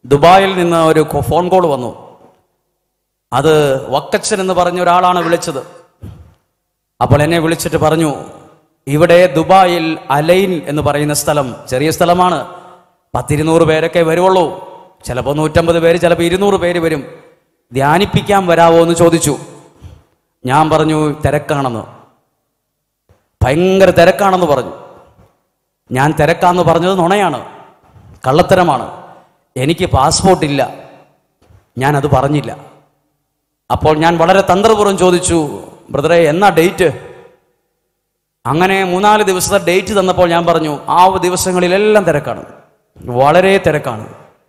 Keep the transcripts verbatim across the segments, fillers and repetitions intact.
ദുബായിൽ നിന്ന് ഒരു ഫോൺ കോൾ വന്നു. അത് വക്കച്ചൻ എന്ന് പറഞ്ഞ ഒരാളാണ് വിളിച്ചത്. അപ്പോൾ എന്നെ വിളിച്ചിട്ട് പറഞ്ഞു, ഇവിടെ ദുബായിൽ അലൈൻ എന്ന് പറയുന്ന സ്ഥലം, ചെറിയ സ്ഥലമാണ്, പത്തിരുന്നൂറ് പേരൊക്കെ വരുവുള്ളൂ, ചിലപ്പോൾ നൂറ്റമ്പത് പേര്, ചിലപ്പോൾ ഇരുന്നൂറ് പേര് വരും, ധ്യാനിപ്പിക്കാൻ വരാവോ എന്ന് ചോദിച്ചു. ഞാൻ പറഞ്ഞു തിരക്കാണെന്ന്, ഭയങ്കര തിരക്കാണെന്ന് പറഞ്ഞു. ഞാൻ തിരക്കാന്ന് പറഞ്ഞത് നുണയാണ്, കള്ളത്തരമാണ്. എനിക്ക് പാസ്പോർട്ടില്ല, ഞാനത് പറഞ്ഞില്ല. അപ്പോൾ ഞാൻ വളരെ തന്ത്രപൂർവ്വം ചോദിച്ചു, ബ്രദറെ എന്നാ ഡേറ്റ്? അങ്ങനെ മൂന്നാല് ദിവസത്തെ ഡേറ്റ് തന്നപ്പോൾ ഞാൻ പറഞ്ഞു, ആ ദിവസങ്ങളിലെല്ലാം തിരക്കാണ്, വളരെ തിരക്കാണ്.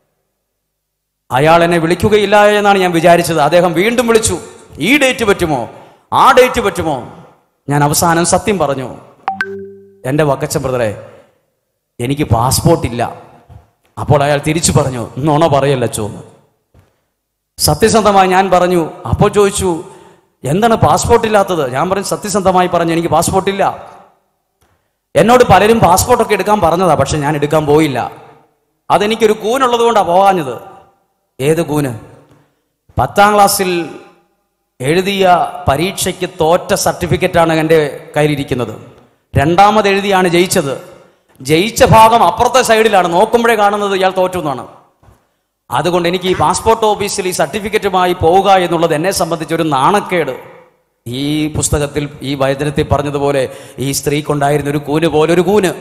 അയാൾ എന്നെ വിളിക്കുകയില്ല എന്നാണ് ഞാൻ വിചാരിച്ചത്. അദ്ദേഹം വീണ്ടും വിളിച്ചു, ഈ ഡേറ്റ് പറ്റുമോ, ആ ഡേറ്റ് പറ്റുമോ? ഞാൻ അവസാനം സത്യം പറഞ്ഞു, എൻ്റെ വക്കച്ചൻ ബ്രദറെ, എനിക്ക് പാസ്പോർട്ടില്ല. അപ്പോൾ അയാൾ തിരിച്ചു പറഞ്ഞു, നുണ പറയല്ല ചോന്ന്. സത്യസന്ധമായി ഞാൻ പറഞ്ഞു. അപ്പോൾ ചോദിച്ചു, എന്താണ് പാസ്പോർട്ടില്ലാത്തത്? ഞാൻ പറഞ്ഞു സത്യസന്ധമായി പറഞ്ഞു, എനിക്ക് പാസ്പോർട്ടില്ല. എന്നോട് പലരും പാസ്പോർട്ടൊക്കെ എടുക്കാൻ പറഞ്ഞതാ, പക്ഷെ ഞാൻ എടുക്കാൻ പോയില്ല. അതെനിക്കൊരു കൂനുള്ളത് കൊണ്ടാണ് പോകാഞ്ഞത്. ഏത് കൂന്? പത്താം ക്ലാസ്സിൽ എഴുതിയ പരീക്ഷയ്ക്ക് തോറ്റ സർട്ടിഫിക്കറ്റാണ് എൻ്റെ കയ്യിലിരിക്കുന്നത്. രണ്ടാമത് എഴുതിയാണ് ജയിച്ചത്. ജയിച്ച ഭാഗം അപ്പുറത്തെ സൈഡിലാണ്, നോക്കുമ്പോഴേ കാണുന്നത് ഇയാൾ തോറ്റു എന്നാണ്. അതുകൊണ്ട് എനിക്ക് ഈ പാസ്പോർട്ട് ഓഫീസിൽ ഈ സർട്ടിഫിക്കറ്റുമായി പോവുക എന്നുള്ളത് എന്നെ സംബന്ധിച്ചൊരു നാണക്കേട്. ഈ പുസ്തകത്തിൽ, ഈ വചനത്തിൽ പറഞ്ഞതുപോലെ ഈ സ്ത്രീക്കുണ്ടായിരുന്ന ഒരു കൂന് പോലെ ഒരു കൂന്.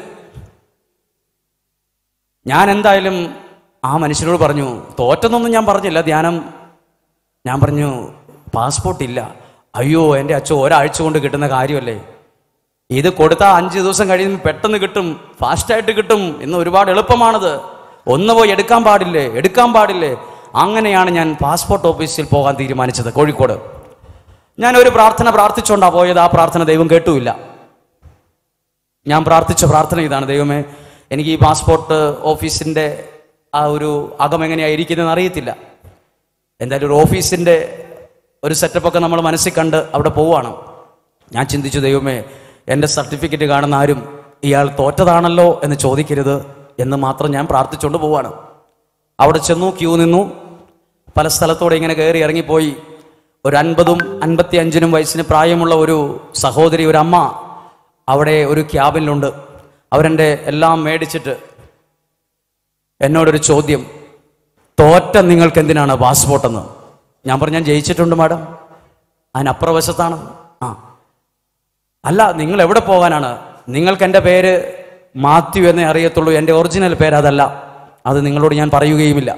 ഞാൻ എന്തായാലും ആ മനുഷ്യനോട് പറഞ്ഞു, തോറ്റെന്നൊന്നും ഞാൻ പറഞ്ഞില്ല, ധ്യാനം. ഞാൻ പറഞ്ഞു പാസ്പോർട്ട് ഇല്ല. അയ്യോ എൻ്റെ അച്ഛൻ ഒരാഴ്ച കൊണ്ട് കിട്ടുന്ന കാര്യമല്ലേ, ഇത് കൊടുത്താൽ അഞ്ച് ദിവസം കഴിയുമ്പോൾ പെട്ടെന്ന് കിട്ടും, ഫാസ്റ്റായിട്ട് കിട്ടും, ഇന്ന് ഒരുപാട് എളുപ്പമാണത്, ഒന്ന് പോയി എടുക്കാൻ പാടില്ലേ, എടുക്കാൻ പാടില്ലേ. അങ്ങനെയാണ് ഞാൻ പാസ്പോർട്ട് ഓഫീസിൽ പോകാൻ തീരുമാനിച്ചത്, കോഴിക്കോട്. ഞാൻ ഒരു പ്രാർത്ഥന പ്രാർത്ഥിച്ചുകൊണ്ടാണ് പോയത്. ആ പ്രാർത്ഥന ദൈവം കേട്ടുമില്ല. ഞാൻ പ്രാർത്ഥിച്ച പ്രാർത്ഥന ഇതാണ്, ദൈവമേ, എനിക്ക് ഈ പാസ്പോർട്ട് ഓഫീസിൻ്റെ ആ ഒരു അകം എങ്ങനെയാണ് ഇരിക്കുന്നതെന്ന് അറിയത്തില്ല. എന്തായാലും ഒരു ഓഫീസിൻ്റെ ഒരു സെറ്റപ്പൊക്കെ നമ്മൾ മനസ്സിൽ കണ്ട് അവിടെ പോവുകയാണ്. ഞാൻ ചിന്തിച്ചു, ദൈവമേ, എൻ്റെ സർട്ടിഫിക്കറ്റ് കാണുന്ന ആരും ഇയാൾ തോറ്റതാണല്ലോ എന്ന് ചോദിക്കരുത് എന്ന് മാത്രം ഞാൻ പ്രാർത്ഥിച്ചുകൊണ്ട് പോവാണ്. അവിടെ ചെന്നു, ക്യൂ നിന്നു, പല സ്ഥലത്തോടെ ഇങ്ങനെ കയറി ഇറങ്ങിപ്പോയി. ഒരു അൻപതും അൻപത്തി അഞ്ചിനും വയസ്സിന് പ്രായമുള്ള ഒരു സഹോദരി, ഒരു അമ്മ അവിടെ ഒരു ക്യാബിനിലുണ്ട്. അവരെൻ്റെ എല്ലാം മേടിച്ചിട്ട് എന്നോടൊരു ചോദ്യം, തോറ്റ നിങ്ങൾക്ക് എന്തിനാണ് പാസ്പോർട്ടെന്ന്? ഞാൻ പറഞ്ഞു, ഞാൻ ജയിച്ചിട്ടുണ്ട് മാഡം, അതിനപ്പുറവശത്താണ്. ആ അല്ല, നിങ്ങൾ എവിടെ പോകാനാണ്? നിങ്ങൾക്ക് എൻ്റെ പേര് മാത്യു എന്നേ അറിയത്തുള്ളൂ, എൻ്റെ ഒറിജിനൽ പേര് അതല്ല, അത് നിങ്ങളോട് ഞാൻ പറയുകയുമില്ല.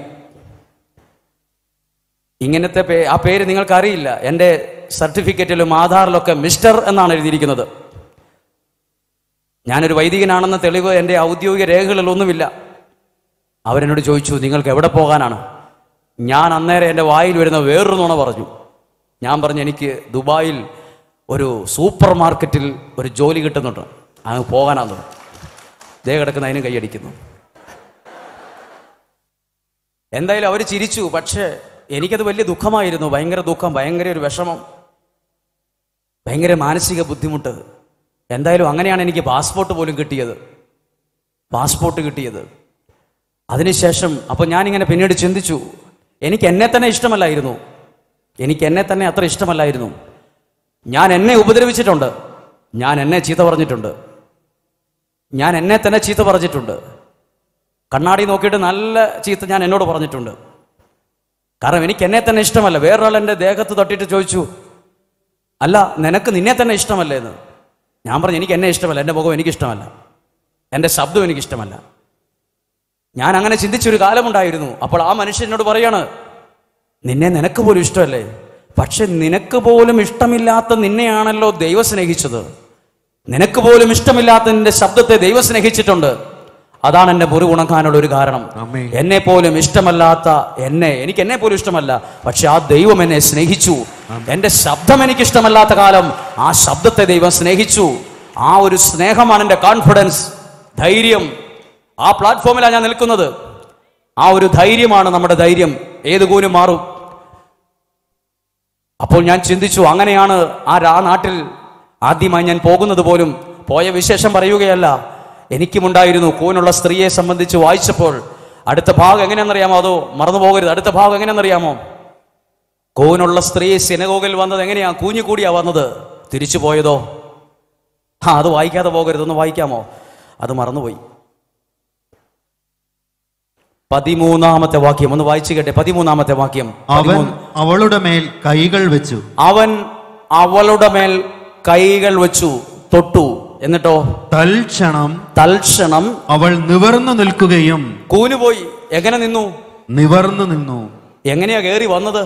ഇങ്ങനത്തെ പേ ആ പേര് നിങ്ങൾക്ക് അറിയില്ല. എൻ്റെ സർട്ടിഫിക്കറ്റിലും ആധാറിലൊക്കെ മിസ്റ്റർ എന്നാണ് എഴുതിയിരിക്കുന്നത്. ഞാനൊരു വൈദികനാണെന്ന തെളിവ് എൻ്റെ ഔദ്യോഗിക രേഖകളിലൊന്നുമില്ല. അവരെന്നോട് ചോദിച്ചു, നിങ്ങൾക്ക് എവിടെ പോകാനാണ്? ഞാൻ അന്നേരം എൻ്റെ വായിൽ വരുന്ന വേറൊരു നുണ പറഞ്ഞു. ഞാൻ പറഞ്ഞു, എനിക്ക് ദുബായിൽ ഒരു സൂപ്പർ മാർക്കറ്റിൽ ഒരു ജോലി കിട്ടുന്നുണ്ട്, അങ്ങ് പോകാനാന്ന്. ദേ കിടക്കുന്ന അതിനും കൈയടിക്കുന്നു. എന്തായാലും അവർ ചിരിച്ചു. പക്ഷേ എനിക്കത് വലിയ ദുഃഖമായിരുന്നു, ഭയങ്കര ദുഃഖം, ഭയങ്കര ഒരു വിഷമം, ഭയങ്കര മാനസിക ബുദ്ധിമുട്ട്. എന്തായാലും അങ്ങനെയാണ് എനിക്ക് പാസ്പോർട്ട് പോലും കിട്ടിയത്, പാസ്പോർട്ട് കിട്ടിയത്. അതിനുശേഷം അപ്പോൾ ഞാനിങ്ങനെ പിന്നീട് ചിന്തിച്ചു, എനിക്ക് എന്നെ തന്നെ ഇഷ്ടമല്ലായിരുന്നു, എനിക്ക് എന്നെ തന്നെ അത്ര ഇഷ്ടമല്ലായിരുന്നു. ഞാൻ എന്നെ ഉപദ്രവിച്ചിട്ടുണ്ട്, ഞാൻ എന്നെ ചീത്ത പറഞ്ഞിട്ടുണ്ട്, ഞാൻ എന്നെ തന്നെ ചീത്ത പറഞ്ഞിട്ടുണ്ട്. കണ്ണാടി നോക്കിയിട്ട് നല്ല ചീത്ത ഞാൻ എന്നോട് പറഞ്ഞിട്ടുണ്ട്. കാരണം എനിക്ക് എന്നെ തന്നെ ഇഷ്ടമല്ല. വേറൊരാൾ എൻ്റെ ദേഹത്ത് തട്ടിയിട്ട് ചോദിച്ചു, അല്ല നിനക്ക് നിന്നെ തന്നെ ഇഷ്ടമല്ലേ എന്ന്. ഞാൻ പറഞ്ഞു, എനിക്ക് എന്നെ ഇഷ്ടമല്ല, എൻ്റെ മുഖം എനിക്കിഷ്ടമല്ല, എൻ്റെ ശബ്ദം എനിക്കിഷ്ടമല്ല. ഞാൻ അങ്ങനെ ചിന്തിച്ചൊരു കാലമുണ്ടായിരുന്നു. അപ്പോൾ ആ മനുഷ്യൻ എന്നോട് പറയാണ്, നിന്നെ നിനക്ക് പോലും ഇഷ്ടമല്ലേ? പക്ഷെ നിനക്ക് പോലും ഇഷ്ടമില്ലാത്ത നിന്നെയാണല്ലോ ദൈവം സ്നേഹിച്ചത്. നിനക്ക് പോലും ഇഷ്ടമില്ലാത്ത നിന്റെ ശബ്ദത്തെ ദൈവം സ്നേഹിച്ചിട്ടുണ്ട്. അതാണ് എൻ്റെ മുറി ഉണങ്ങാനുള്ള ഒരു കാരണം. എന്നെ പോലും ഇഷ്ടമല്ലാത്ത എന്നെ, എനിക്ക് എന്നെ പോലും ഇഷ്ടമല്ല, പക്ഷെ ആ ദൈവം എന്നെ സ്നേഹിച്ചു. എൻ്റെ ശബ്ദം എനിക്ക് ഇഷ്ടമല്ലാത്ത കാലം ആ ശബ്ദത്തെ ദൈവം സ്നേഹിച്ചു. ആ ഒരു സ്നേഹമാണ് എൻ്റെ കോൺഫിഡൻസ്, ധൈര്യം. ആ പ്ലാറ്റ്ഫോമിലാണ് ഞാൻ നിൽക്കുന്നത്. ആ ഒരു ധൈര്യമാണ് നമ്മുടെ ധൈര്യം, ഏത് കൂനും മാറും. അപ്പോൾ ഞാൻ ചിന്തിച്ചു, അങ്ങനെയാണ് ആ ആ നാട്ടിൽ ആദ്യമായി ഞാൻ പോകുന്നത് പോലും. പോയ വിശേഷം പറയുകയല്ല, എനിക്കുമുണ്ടായിരുന്നു. കൂനുള്ള സ്ത്രീയെ സംബന്ധിച്ച് വായിച്ചപ്പോൾ അടുത്ത ഭാഗം എങ്ങനെയാണെന്നറിയാമോ? അതോ മറന്നു പോകരുത്. അടുത്ത ഭാഗം എങ്ങനെയാണെന്നറിയാമോ? കൂനുള്ള സ്ത്രീ സിനഗോഗിൽ വന്നത് എങ്ങനെയാ? കൂഞ്ഞു കൂടിയാ വന്നത്. തിരിച്ചു പോയതോ? ആ അത് വായിക്കാതെ പോകരുത്. ഒന്ന് വായിക്കാമോ? അത് മറന്നുപോയി. പതിമൂന്നാമത്തെ വാക്യം ഒന്ന് വായിച്ചു കേട്ടെ. പതിമൂന്നാമത്തെ വാക്യം. അവൻ അവളുടെ മേൽ കൈകൾ വെച്ചു. അവൻ അവളുടെ മേൽ കൈകൾ വെച്ചു, തൊട്ടു. എന്നിട്ടോ? തൽക്ഷണം തൽക്ഷണം അവൾ നിവർന്നു നിൽക്കുകയും. കൂനുപോയി. എങ്ങനെ നിന്നു? നിവർന്നു നിന്നു. എങ്ങനെയാ കയറി വന്നത്?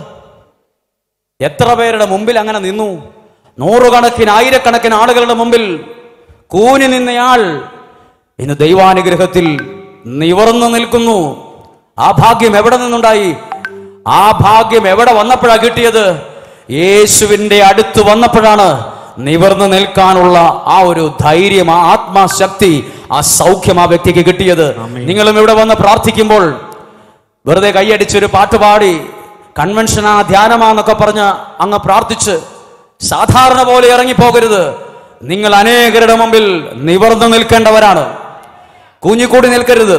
എത്ര പേരുടെ മുമ്പിൽ അങ്ങനെ നിന്നു? നൂറുകണക്കിന് ആയിരക്കണക്കിന് ആളുകളുടെ മുമ്പിൽ കൂനി നിന്നയാൾ ഇന്ന് ദൈവാനുഗ്രഹത്തിൽ നിവർന്നു നിൽക്കുന്നു. ആ ഭാഗ്യം എവിടെ നിന്നുണ്ടായി? ആ ഭാഗ്യം എവിടെ വന്നപ്പോഴാണ് കിട്ടിയത്? യേശുവിന്റെ അടുത്ത് വന്നപ്പോഴാണ് നിവർന്നു നിൽക്കാനുള്ള ആ ഒരു ധൈര്യം, ആ ആത്മാശക്തി, ആ സൗഖ്യം ആ വ്യക്തിക്ക് കിട്ടിയത്. നിങ്ങളും ഇവിടെ വന്ന് പ്രാർത്ഥിക്കുമ്പോൾ വെറുതെ കൈയടിച്ചൊരു പാട്ടുപാടി കൺവെൻഷനാ ധ്യാനമാന്നൊക്കെ പറഞ്ഞ് അങ്ങ് പ്രാർത്ഥിച്ച് സാധാരണ പോലെ ഇറങ്ങിപ്പോകരുത്. നിങ്ങൾ അനേകരുടെ മുമ്പിൽ നിവർന്നു നിൽക്കേണ്ടവരാണ്. കൂഞ്ഞിക്കൂടി നിൽക്കരുത്.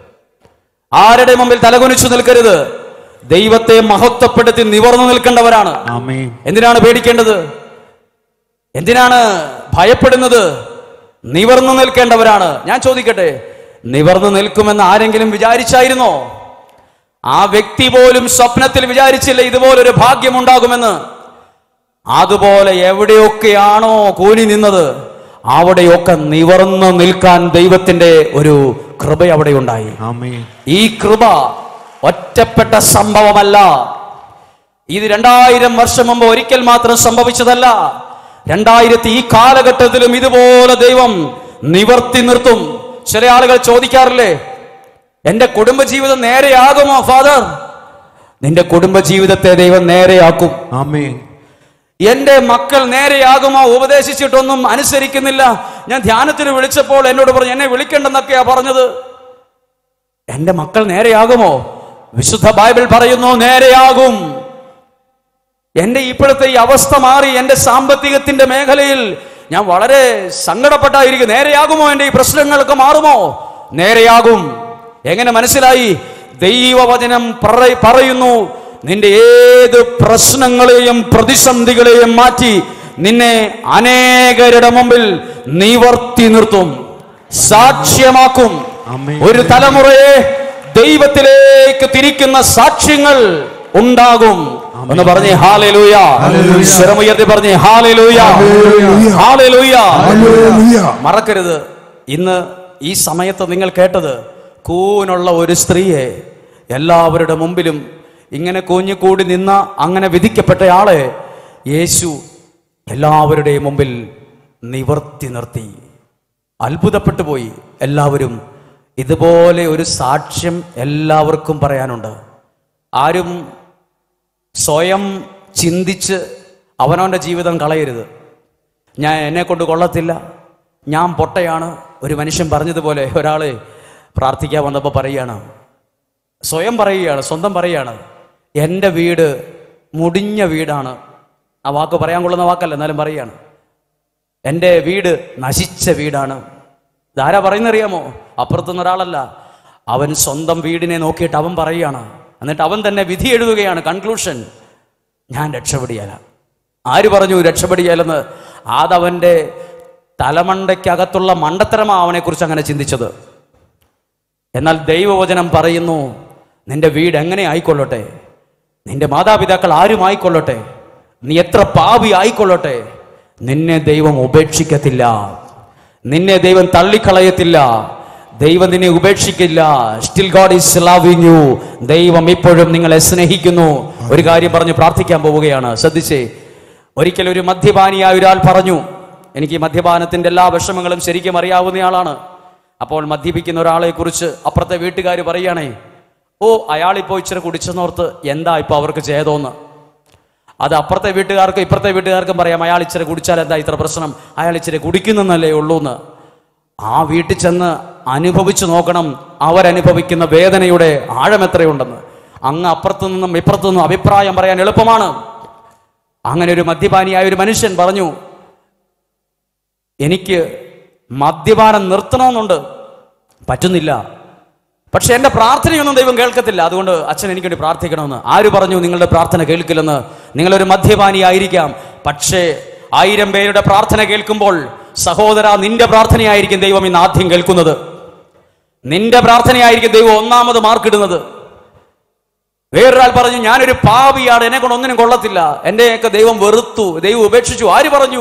ആരുടെ മുമ്പിൽ തലകുനിച്ചു നിൽക്കരുത്. ദൈവത്തെ മഹത്വപ്പെടുത്തി നിവർന്നു നിൽക്കേണ്ടവരാണ്. എന്തിനാണ് പേടിക്കേണ്ടത്? എന്തിനാണ് ഭയപ്പെടുന്നത്? നിവർന്നു നിൽക്കേണ്ടവരാണ്. ഞാൻ ചോദിക്കട്ടെ, നിവർന്നു നിൽക്കുമെന്ന് ആരെങ്കിലും വിചാരിച്ചായിരുന്നോ? ആ വ്യക്തി പോലും സ്വപ്നത്തിൽ വിചാരിച്ചില്ല ഇതുപോലൊരു ഭാഗ്യം ഉണ്ടാകുമെന്ന്. അതുപോലെ എവിടെയൊക്കെയാണോ കൂനി നിന്നത് അവിടെയൊക്കെ നിവർന്നു നിൽക്കാൻ ദൈവത്തിന്റെ ഒരു കൃപ അവിടെ ഉണ്ടായി. ഈ കൃപ ഒറ്റപ്പെട്ട സംഭവമല്ല. ഇത് രണ്ടായിരം വർഷം മുമ്പ് ഒരിക്കൽ മാത്രം സംഭവിച്ചതല്ല. രണ്ടായിരത്തി ഈ കാലഘട്ടത്തിലും ഇതുപോലെ ദൈവം നിവർത്തി നിർത്തും. ചില ആളുകൾ ചോദിക്കാറില്ലേ, എന്റെ കുടുംബജീവിതം നേരെയാകുമോ ഫാദർ? നിന്റെ കുടുംബജീവിതത്തെ ദൈവം നേരെയാക്കും. ആമേൻ. എന്റെ മക്കൾ നേരെയാകുമോ? ഉപദേശിച്ചിട്ടൊന്നും അനുസരിക്കുന്നില്ല. ഞാൻ ധ്യാനത്തിന് വിളിച്ചപ്പോൾ എന്നോട് പറഞ്ഞു എന്നെ വിളിക്കണ്ടെന്നൊക്കെയാ പറഞ്ഞത്. എന്റെ മക്കൾ നേരെയാകുമോ? വിശുദ്ധ ബൈബിൾ പറയുന്നു നേരെയാകും. എന്റെ ഇപ്പോഴത്തെ ഈ അവസ്ഥ മാറി. എന്റെ സാമ്പത്തികത്തിന്റെ മേഖലയിൽ ഞാൻ വളരെ സങ്കടപ്പെട്ടായിരിക്കും. നേരെയാകുമോ? എന്റെ ഈ പ്രശ്നങ്ങളൊക്കെ മാറുമോ? നേരെയാകും. എങ്ങനെ മനസ്സിലായി? ദൈവവചനം പറയുന്നു നിന്റെ ഏത് പ്രശ്നങ്ങളെയും പ്രതിസന്ധികളെയും മാറ്റി നിന്നെ അനേകരുടെ മുമ്പിൽ നിവർത്തി നിർത്തും, സാക്ഷ്യമാക്കും. ഒരു തലമുറയെ ദൈവത്തിലേക്ക് തിരിക്കുന്ന സാക്ഷ്യങ്ങൾ ഉണ്ടാകും. ഒന്ന് പറഞ്ഞേ ഹല്ലേലൂയ. സ്വരമുയർത്തി പറഞ്ഞേ ഹല്ലേലൂയ, ഹല്ലേലൂയ. മറക്കരുത്, ഇന്ന് ഈ സമയത്ത് നിങ്ങൾ കേട്ടത് കൂനുള്ള ഒരു സ്ത്രീയെ എല്ലാവരുടെ മുമ്പിലും ഇങ്ങനെ കൂഞ്ഞുകൂടി നിന്ന അങ്ങനെ വിധിക്കപ്പെട്ടയാളെ യേശു എല്ലാവരുടെയും മുമ്പിൽ നിവർത്തി നിർത്തി. അത്ഭുതപ്പെട്ടു പോയി എല്ലാവരും. ഇതുപോലെ ഒരു സാക്ഷ്യം എല്ലാവർക്കും പറയാനുണ്ട്. ആരും സ്വയം ചിന്തിച്ച് അവനവൻ്റെ ജീവിതം കളയരുത്. ഞാൻ എന്നെ കൊണ്ട് കൊള്ളത്തില്ല, ഞാൻ പൊട്ടയാണ്. ഒരു മനുഷ്യൻ പറഞ്ഞതുപോലെ ഒരാളെ പ്രാർത്ഥിക്കാൻ വന്നപ്പോൾ പറയുകയാണ്, സ്വയം പറയുകയാണ്, സ്വന്തം പറയുകയാണ്, എൻ്റെ വീട് മുടിഞ്ഞ വീടാണ്. ആ വാക്ക് പറയാൻ കൊള്ളുന്ന വാക്കല്ല, എന്നാലും പറയുകയാണ്, എൻ്റെ വീട് നശിച്ച വീടാണ്. ഇതാരാ പറയുന്നറിയാമോ? അപ്പുറത്തുനിന്ന് ഒരാളല്ല. അവൻ സ്വന്തം വീടിനെ നോക്കിയിട്ട് അവൻ പറയുകയാണ്. എന്നിട്ട് അവൻ തന്നെ വിധി എഴുതുകയാണ്. കൺക്ലൂഷൻ, ഞാൻ രക്ഷപ്പെടിയാല. ആര് പറഞ്ഞു രക്ഷപ്പെടിയാലെന്ന്? അതവൻ്റെ തലമണ്ടയ്ക്കകത്തുള്ള മണ്ടത്തരമാണ് അവനെക്കുറിച്ച് അങ്ങനെ ചിന്തിച്ചത്. എന്നാൽ ദൈവവചനം പറയുന്നു, നിന്റെ വീട് എങ്ങനെ ആയിക്കൊള്ളട്ടെ, നിന്റെ മാതാപിതാക്കൾ ആരും ആയിക്കൊള്ളട്ടെ, നീ എത്ര പാപി ആയിക്കൊള്ളട്ടെ, നിന്നെ ദൈവം ഉപേക്ഷിക്കത്തില്ല, നിന്നെ ദൈവം തള്ളിക്കളയത്തില്ല, ദൈവം നിന്നെ ഉപേക്ഷിക്കില്ല. Still God is loving you. ദൈവം ഇപ്പോഴും നിങ്ങളെ സ്നേഹിക്കുന്നു. ഒരു കാര്യം പറഞ്ഞ് പ്രാർത്ഥിക്കാൻ പോവുകയാണ്, ശ്രദ്ധിച്ചേ. ഒരിക്കൽ ഒരു മദ്യപാനിയായ ഒരാൾ പറഞ്ഞു, എനിക്ക് മദ്യപാനത്തിന്റെ എല്ലാ വിഷമങ്ങളും ശരിക്കും അറിയാവുന്നയാളാണ്. അപ്പോൾ മദ്യപിക്കുന്ന ഒരാളെ കുറിച്ച് അപ്പുറത്തെ വീട്ടുകാർ പറയുകയാണേ, ഓ അയാളിപ്പോ ഇച്ചിരി കുടിച്ചെന്നോർത്ത് എന്താ ഇപ്പൊ അവർക്ക് ചെയ്തോന്ന്. അത് അപ്പുറത്തെ വീട്ടുകാർക്കും ഇപ്പുറത്തെ വീട്ടുകാർക്കും പറയാം, അയാൾ ഇച്ചിരി കുടിച്ചാൽ എന്താ ഇത്ര പ്രശ്നം, അയാൾ ഇച്ചിരി കുടിക്കുന്നല്ലേ ഉള്ളൂന്ന്. ആ വീട്ടിൽ ചെന്ന് അനുഭവിച്ചു നോക്കണം അവരനുഭവിക്കുന്ന വേദനയുടെ ആഴം എത്രയുണ്ടെന്ന്. അങ്ങ് അപ്പുറത്തു നിന്നും ഇപ്പുറത്തു നിന്നും അഭിപ്രായം പറയാൻ എളുപ്പമാണ്. അങ്ങനെ ഒരു മദ്യപാനിയായ ഒരു മനുഷ്യൻ പറഞ്ഞു, എനിക്ക് മദ്യപാനം നിർത്തണമെന്നുണ്ട്, പറ്റുന്നില്ല. പക്ഷെ എൻ്റെ പ്രാർത്ഥനയൊന്നും ദൈവം കേൾക്കത്തില്ല. അതുകൊണ്ട് അച്ഛൻ എനിക്ക് വേണ്ടി പ്രാർത്ഥിക്കണമെന്ന്. ആര് പറഞ്ഞു നിങ്ങളുടെ പ്രാർത്ഥന കേൾക്കില്ലെന്ന്? നിങ്ങളൊരു മദ്യപാനി ആയിരിക്കാം, പക്ഷേ ആയിരം പേരുടെ പ്രാർത്ഥന കേൾക്കുമ്പോൾ സഹോദര, നിന്റെ പ്രാർത്ഥനയായിരിക്കും ദൈവം ഇന്ന് ആദ്യം കേൾക്കുന്നത്. നിന്റെ പ്രാർത്ഥനയായിരിക്കും ദൈവം ഒന്നാമത് മാർക്കിടുന്നത്. വേറൊരാൾ പറഞ്ഞു, ഞാനൊരു പാപിയാണ്, എന്നെ കൊണ്ട് ഒന്നിനും കൊള്ളത്തില്ല, എന്നെയൊക്കെ ദൈവം വെറുത്തു, ദൈവം ഉപേക്ഷിച്ചു. ആര് പറഞ്ഞു?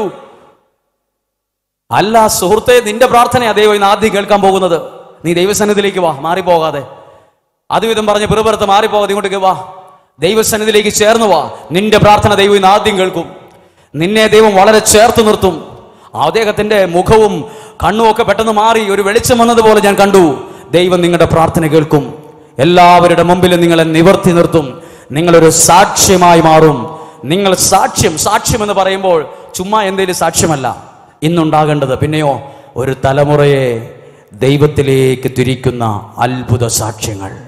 അല്ല സുഹൃത്തെ, നിന്റെ പ്രാർത്ഥനയാ ദൈവം ഇന്ന് ആദ്യം കേൾക്കാൻ പോകുന്നത്. നീ ദൈവസന്നിധിയിലേക്ക് വാ, മാറിപ്പോകാതെ. അതുവിധം പറഞ്ഞ് പിറുപുറത്ത് മാറിപ്പോകാതെ ഇങ്ങോട്ടേക്ക് വാ, ദൈവസന്നിധിയിലേക്ക് ചേർന്ന് വാ. നിന്റെ പ്രാർത്ഥന ദൈവം ഇന്ന് ആദ്യം കേൾക്കും. നിന്നെ ദൈവം വളരെ ചേർത്ത് നിർത്തും. അദ്ദേഹത്തിന്റെ മുഖവും കണ്ണും ഒക്കെ പെട്ടെന്ന് മാറി ഒരു വെളിച്ചം വന്നതുപോലെ ഞാൻ കണ്ടു. ദൈവം നിങ്ങളുടെ പ്രാർത്ഥന കേൾക്കും. എല്ലാവരുടെ മുമ്പിലും നിങ്ങളെ നിവർത്തി നിർത്തും. നിങ്ങളൊരു സാക്ഷ്യമായി മാറും. നിങ്ങൾ സാക്ഷ്യം സാക്ഷ്യം എന്ന് പറയുമ്പോൾ ചുമ്മാ എന്തെങ്കിലും സാക്ഷ്യമല്ല ഇന്നുണ്ടാകേണ്ടത്, പിന്നെയോ ഒരു തലമുറയെ ദൈവത്തിലേക്ക് തിരിക്കുന്ന അത്ഭുത സാക്ഷ്യങ്ങൾ.